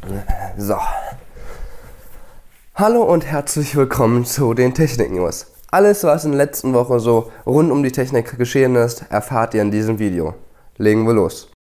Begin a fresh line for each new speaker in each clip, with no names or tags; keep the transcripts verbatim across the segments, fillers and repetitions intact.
So. Hallo und herzlich willkommen zu den Technik-News. Alles, was in der letzten Woche so rund um die Technik geschehen ist, erfahrt ihr in diesem Video. Legen wir los.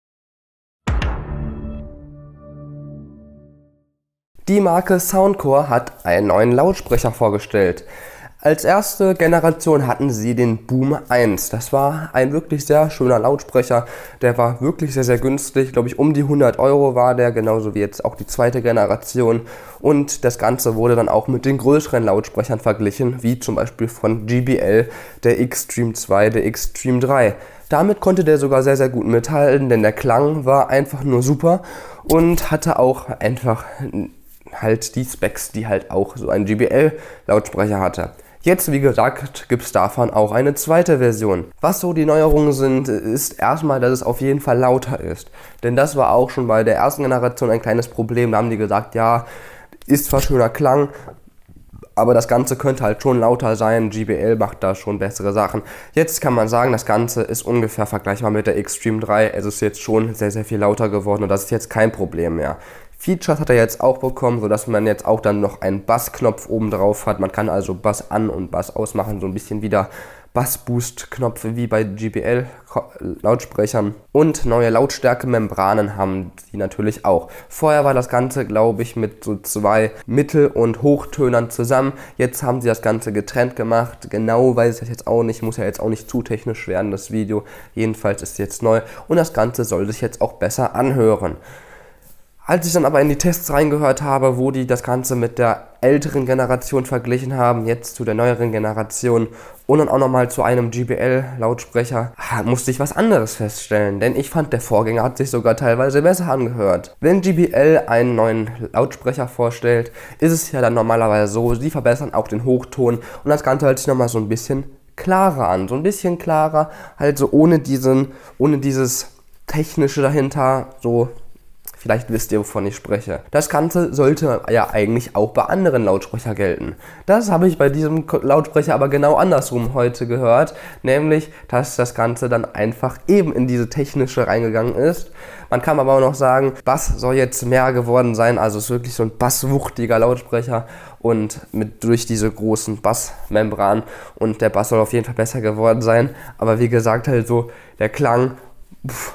Die Marke Soundcore hat einen neuen Lautsprecher vorgestellt. Als erste Generation hatten sie den Boom eins. Das war ein wirklich sehr schöner Lautsprecher. Der war wirklich sehr, sehr günstig. Glaube ich, um die hundert Euro war der, genauso wie jetzt auch die zweite Generation. Und das Ganze wurde dann auch mit den größeren Lautsprechern verglichen, wie zum Beispiel von J B L, der Xtreme zwei, der Xtreme drei. Damit konnte der sogar sehr, sehr gut mithalten, denn der Klang war einfach nur super und hatte auch einfach halt die Specs, die halt auch so ein J B L-Lautsprecher hatte. Jetzt, wie gesagt, gibt es davon auch eine zweite Version. Was so die Neuerungen sind, ist erstmal, dass es auf jeden Fall lauter ist. Denn das war auch schon bei der ersten Generation ein kleines Problem. Da haben die gesagt, ja, ist zwar schöner Klang, aber das Ganze könnte halt schon lauter sein. J B L macht da schon bessere Sachen. Jetzt kann man sagen, das Ganze ist ungefähr vergleichbar mit der Xtreme drei. Es ist jetzt schon sehr, sehr viel lauter geworden und das ist jetzt kein Problem mehr. Features hat er jetzt auch bekommen, sodass man jetzt auch dann noch einen Bassknopf oben drauf hat. Man kann also Bass an- und Bass ausmachen, so ein bisschen wieder Bass-Boost-Knopf wie bei J B L-Lautsprechern. Und neue Lautstärke-Membranen haben die natürlich auch. Vorher war das Ganze, glaube ich, mit so zwei Mittel- und Hochtönern zusammen. Jetzt haben sie das Ganze getrennt gemacht. Genau weiß ich das jetzt auch nicht. Muss ja jetzt auch nicht zu technisch werden, das Video. Jedenfalls ist es jetzt neu. Und das Ganze soll sich jetzt auch besser anhören. Als ich dann aber in die Tests reingehört habe, wo die das Ganze mit der älteren Generation verglichen haben, jetzt zu der neueren Generation und dann auch nochmal zu einem J B L-Lautsprecher, musste ich was anderes feststellen, denn ich fand, der Vorgänger hat sich sogar teilweise besser angehört. Wenn J B L einen neuen Lautsprecher vorstellt, ist es ja dann normalerweise so, sie verbessern auch den Hochton und das Ganze hört sich nochmal so ein bisschen klarer an, so ein bisschen klarer, halt so ohne diesen, ohne dieses Technische dahinter, so. Vielleicht wisst ihr, wovon ich spreche. Das Ganze sollte ja eigentlich auch bei anderen Lautsprechern gelten. Das habe ich bei diesem Lautsprecher aber genau andersrum heute gehört. Nämlich, dass das Ganze dann einfach eben in diese technische reingegangen ist. Man kann aber auch noch sagen, Bass soll jetzt mehr geworden sein. Also es ist wirklich so ein basswuchtiger Lautsprecher. Und mit durch diese großen Bassmembranen. Und der Bass soll auf jeden Fall besser geworden sein. Aber wie gesagt, halt so der Klang... Pff,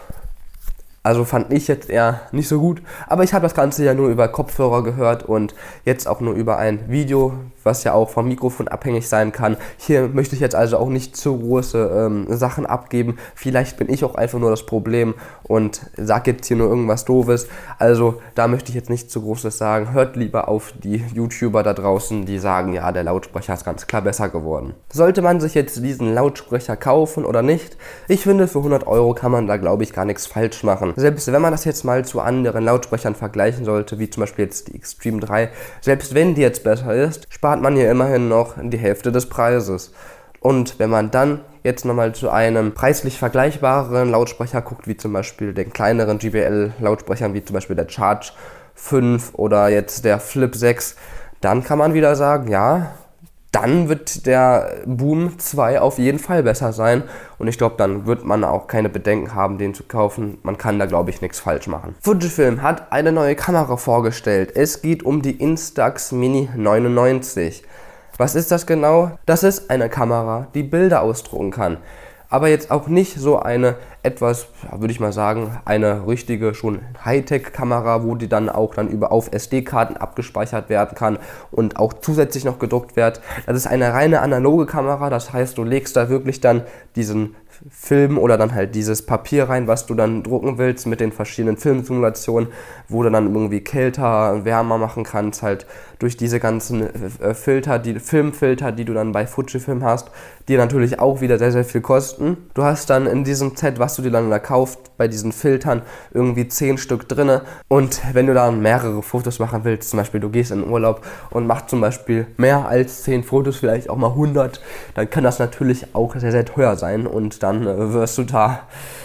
Also fand ich jetzt eher nicht so gut, aber ich habe das Ganze ja nur über Kopfhörer gehört und jetzt auch nur über ein Video, was ja auch vom Mikrofon abhängig sein kann. Hier möchte ich jetzt also auch nicht zu große ähm, Sachen abgeben. Vielleicht bin ich auch einfach nur das Problem und sage jetzt hier nur irgendwas Doofes. Also da möchte ich jetzt nicht zu Großes sagen. Hört lieber auf die YouTuber da draußen, die sagen, ja, der Lautsprecher ist ganz klar besser geworden. Sollte man sich jetzt diesen Lautsprecher kaufen oder nicht? Ich finde, für hundert Euro kann man da, glaube ich, gar nichts falsch machen. Selbst wenn man das jetzt mal zu anderen Lautsprechern vergleichen sollte, wie zum Beispiel jetzt die Xtreme drei, selbst wenn die jetzt besser ist, spart man hier immerhin noch die Hälfte des Preises. Und wenn man dann jetzt nochmal zu einem preislich vergleichbaren Lautsprecher guckt, wie zum Beispiel den kleineren J B L-Lautsprechern, wie zum Beispiel der Charge fünf oder jetzt der Flip sechs, dann kann man wieder sagen, ja, dann wird der Boom zwei auf jeden Fall besser sein und ich glaube, dann wird man auch keine Bedenken haben, den zu kaufen. Man kann da, glaube ich, nichts falsch machen. Fujifilm hat eine neue Kamera vorgestellt. Es geht um die Instax Mini neunundneunzig. Was ist das genau? Das ist eine Kamera, die Bilder ausdrucken kann. Aber jetzt auch nicht so eine etwas, würde ich mal sagen, eine richtige schon Hightech-Kamera, wo die dann auch dann über auf S D-Karten abgespeichert werden kann und auch zusätzlich noch gedruckt wird. Das ist eine reine analoge Kamera, das heißt, du legst da wirklich dann diesen Film oder dann halt dieses Papier rein, was du dann drucken willst mit den verschiedenen Filmsimulationen, wo du dann irgendwie kälter, wärmer machen kannst, halt durch diese ganzen äh, Filter, die Filmfilter, die du dann bei Fujifilm hast, die natürlich auch wieder sehr, sehr viel kosten. Du hast dann in diesem Set, was du dir dann da kaufst, bei diesen Filtern irgendwie zehn Stück drinne und wenn du dann mehrere Fotos machen willst, zum Beispiel du gehst in den Urlaub und machst zum Beispiel mehr als zehn Fotos, vielleicht auch mal hundert, dann kann das natürlich auch sehr, sehr teuer sein und dann äh, wirst du da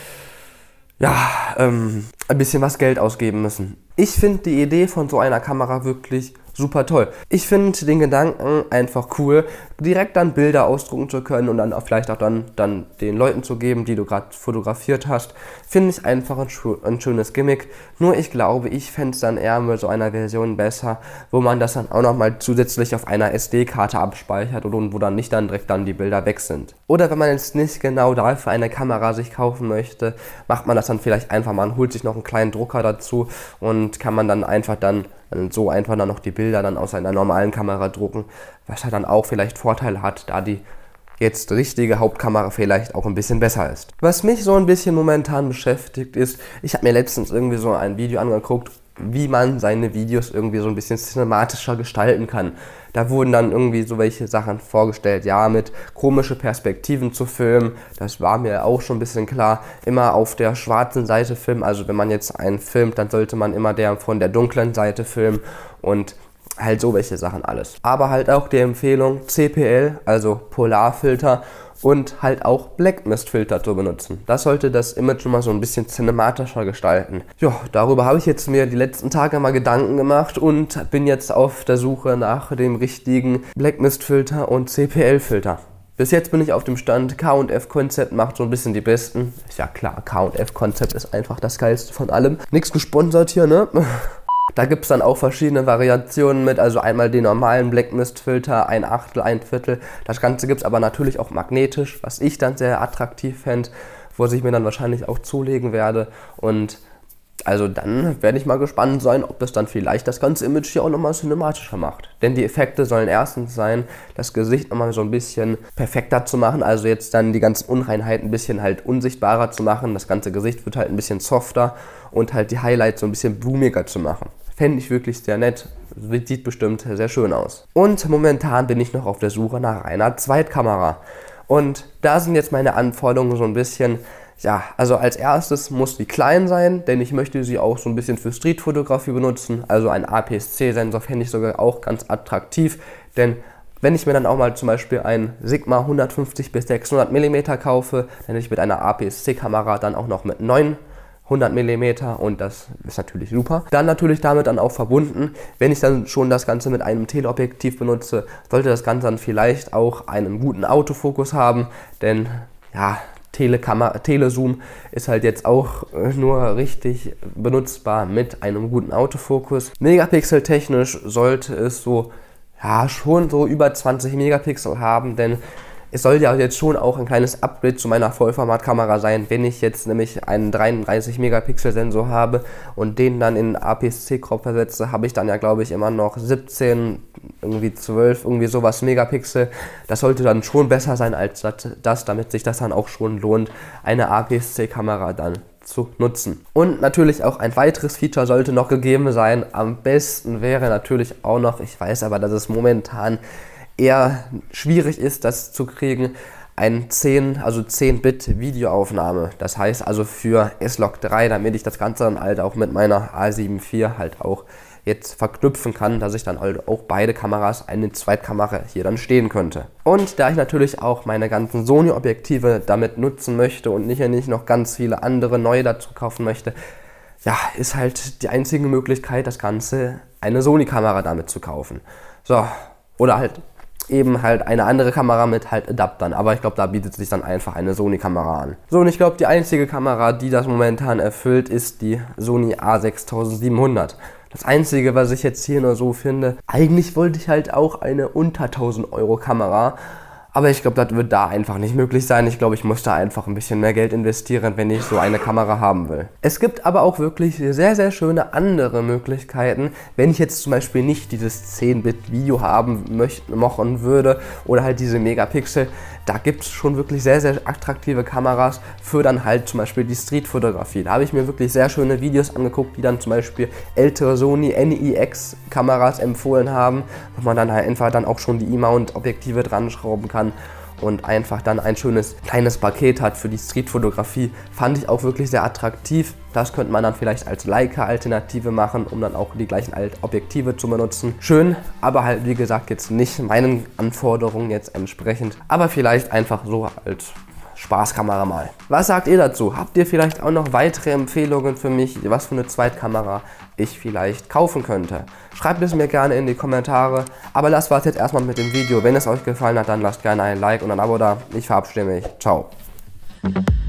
ja, ähm, ein bisschen was Geld ausgeben müssen. Ich finde die Idee von so einer Kamera wirklich super toll. Ich finde den Gedanken einfach cool. direkt dann Bilder ausdrucken zu können und dann auch vielleicht auch dann, dann den Leuten zu geben, die du gerade fotografiert hast, finde ich einfach ein, ein schönes Gimmick. Nur ich glaube, ich fände es dann eher mit so einer Version besser, wo man das dann auch nochmal zusätzlich auf einer S D-Karte abspeichert und wo dann nicht dann direkt dann die Bilder weg sind. Oder wenn man jetzt nicht genau dafür eine Kamera sich kaufen möchte, macht man das dann vielleicht einfach, man holt sich noch einen kleinen Drucker dazu und kann man dann einfach dann so einfach dann noch die Bilder dann aus einer normalen Kamera drucken, was halt dann auch vielleicht Vorteile hat, da die jetzt richtige Hauptkamera vielleicht auch ein bisschen besser ist. Was mich so ein bisschen momentan beschäftigt ist, ich habe mir letztens irgendwie so ein Video angeguckt, wie man seine Videos irgendwie so ein bisschen cinematischer gestalten kann. Da wurden dann irgendwie so welche Sachen vorgestellt, ja, mit komische Perspektiven zu filmen, das war mir auch schon ein bisschen klar, immer auf der schwarzen Seite filmen, also wenn man jetzt einen filmt, dann sollte man immer der von der dunklen Seite filmen und halt so welche Sachen alles. Aber halt auch die Empfehlung C P L, also Polarfilter und halt auch Black Mist Filter zu benutzen. Das sollte das Image schon mal so ein bisschen cinematischer gestalten. Ja, darüber habe ich jetzt mir die letzten Tage mal Gedanken gemacht und bin jetzt auf der Suche nach dem richtigen Black Mist Filter und C P L Filter. Bis jetzt bin ich auf dem Stand, K und F Concept macht so ein bisschen die besten. Ist ja klar, K und F Concept ist einfach das geilste von allem. Nix gesponsert hier, ne? Da gibt es dann auch verschiedene Variationen mit, also einmal den normalen Black Mist Filter, ein Achtel, ein Viertel. Das Ganze gibt es aber natürlich auch magnetisch, was ich dann sehr attraktiv fände, wo ich mir dann wahrscheinlich auch zulegen werde. Und also dann werde ich mal gespannt sein, ob es dann vielleicht das ganze Image hier auch nochmal cinematischer macht. Denn die Effekte sollen erstens sein, das Gesicht nochmal so ein bisschen perfekter zu machen, also jetzt dann die ganzen Unreinheiten ein bisschen halt unsichtbarer zu machen. Das ganze Gesicht wird halt ein bisschen softer und halt die Highlights so ein bisschen blumiger zu machen. Fände ich wirklich sehr nett, sieht bestimmt sehr schön aus. Und momentan bin ich noch auf der Suche nach einer Zweitkamera. Und da sind jetzt meine Anforderungen so ein bisschen, ja, also als erstes muss die klein sein, denn ich möchte sie auch so ein bisschen für Streetfotografie benutzen. Also ein A P S C-Sensor fände ich sogar auch ganz attraktiv, denn wenn ich mir dann auch mal zum Beispiel ein Sigma hundertfünfzig bis sechshundert Millimeter kaufe, dann hätte ich mit einer A P S C-Kamera dann auch noch mit neunhundert Millimeter und das ist natürlich super. Dann natürlich damit dann auch verbunden, wenn ich dann schon das Ganze mit einem Teleobjektiv benutze, sollte das Ganze dann vielleicht auch einen guten Autofokus haben, denn ja, Telekamera, Telezoom ist halt jetzt auch nur richtig benutzbar mit einem guten Autofokus. Megapixel technisch sollte es so, ja, schon so über zwanzig Megapixel haben, denn es soll ja jetzt schon auch ein kleines Upgrade zu meiner Vollformatkamera sein, wenn ich jetzt nämlich einen dreiunddreißig Megapixel Sensor habe und den dann in A P S C Crop versetze, habe ich dann ja glaube ich immer noch siebzehn, irgendwie zwölf, irgendwie sowas Megapixel. Das sollte dann schon besser sein als das, damit sich das dann auch schon lohnt, eine A P S C Kamera dann zu nutzen. Und natürlich auch ein weiteres Feature sollte noch gegeben sein. Am besten wäre natürlich auch noch, ich weiß aber, dass es momentan eher schwierig ist, das zu kriegen, ein zehn, also zehn Bit Videoaufnahme. Das heißt also für S Log drei, damit ich das Ganze dann halt auch mit meiner A sieben vier halt auch jetzt verknüpfen kann, dass ich dann halt auch beide Kameras, eine Zweitkamera hier dann stehen könnte. Und da ich natürlich auch meine ganzen Sony-Objektive damit nutzen möchte und nicht, nicht noch ganz viele andere neue dazu kaufen möchte, ja, ist halt die einzige Möglichkeit, das Ganze eine Sony-Kamera damit zu kaufen. So, oder halt eben halt eine andere Kamera mit halt Adaptern, aber ich glaube, da bietet sich dann einfach eine Sony-Kamera an. So, und ich glaube, die einzige Kamera, die das momentan erfüllt, ist die Sony A sechstausendsiebenhundert. Das Einzige, was ich jetzt hier nur so finde, eigentlich wollte ich halt auch eine unter tausend Euro Kamera, aber ich glaube, das wird da einfach nicht möglich sein. Ich glaube, ich muss da einfach ein bisschen mehr Geld investieren, wenn ich so eine Kamera haben will. Es gibt aber auch wirklich sehr, sehr schöne andere Möglichkeiten, wenn ich jetzt zum Beispiel nicht dieses zehn Bit Video haben möchte, machen würde oder halt diese Megapixel. Da gibt es schon wirklich sehr, sehr attraktive Kameras für dann halt zum Beispiel die Streetfotografie. Da habe ich mir wirklich sehr schöne Videos angeguckt, die dann zum Beispiel ältere Sony N I X Kameras empfohlen haben, wo man dann halt einfach dann auch schon die E-Mount Objektive dran schrauben kann und einfach dann ein schönes kleines Paket hat für die Streetfotografie. Fand ich auch wirklich sehr attraktiv. Das könnte man dann vielleicht als Leica-Alternative machen, um dann auch die gleichen Objektive zu benutzen. Schön, aber halt wie gesagt jetzt nicht meinen Anforderungen jetzt entsprechend, aber vielleicht einfach so als Spaßkamera mal. Was sagt ihr dazu? Habt ihr vielleicht auch noch weitere Empfehlungen für mich, was für eine Zweitkamera ich vielleicht kaufen könnte? Schreibt es mir gerne in die Kommentare. Aber das war's jetzt erstmal mit dem Video. Wenn es euch gefallen hat, dann lasst gerne ein Like und ein Abo da. Ich verabschiede mich. Ciao.